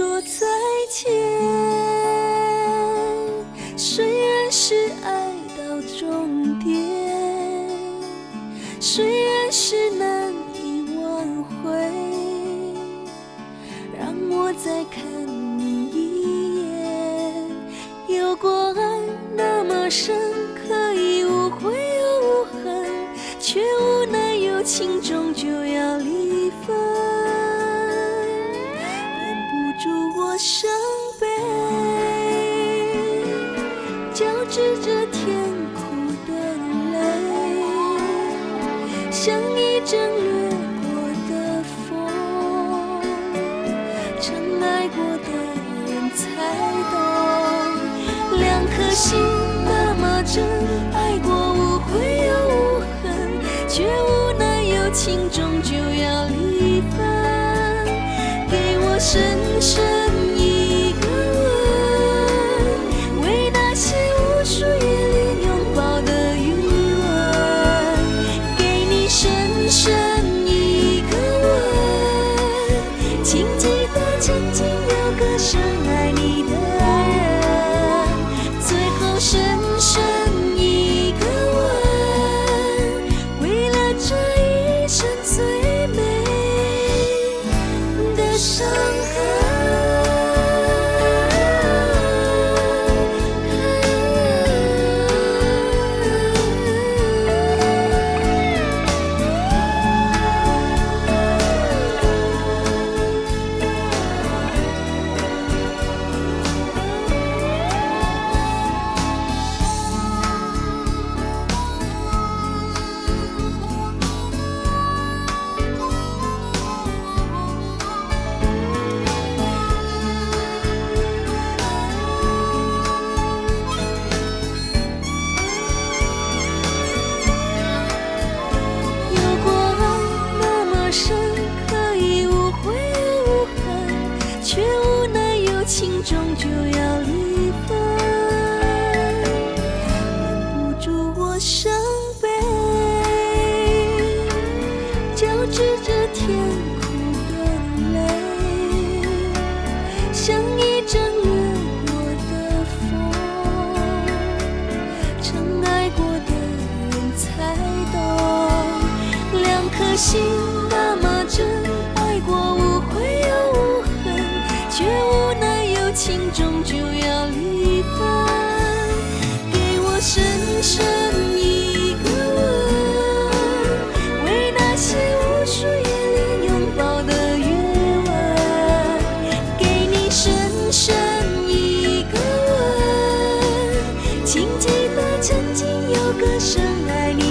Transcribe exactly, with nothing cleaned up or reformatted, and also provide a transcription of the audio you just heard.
说再见。虽然是爱到终点，虽然是难以挽回，让我再看你一眼。有过爱那么深，可以无悔又无恨，却无奈有情终究要离分，掩不住我伤悲，交织着甜苦的泪，像一阵掠过的风，曾爱过的人才懂，两颗心那么真，爱过无悔又无恨，却无奈有情终究要离分，给我深深一个吻，为那些无数夜里拥抱的余温，给你深深一个吻，请记得曾经有个深爱你的人，最后深深一个吻，为了这一生最美的伤痕。情终究要离分，掩不住我伤悲，交织着甜苦的泪，像一阵掠过的风，曾爱过的人才懂，两颗心那么真，爱过无悔又无恨，却无奈情终究要离分，给我深深一个吻，为那些无数夜里拥抱的余温，给你深深一个吻，请记得曾经有个深爱你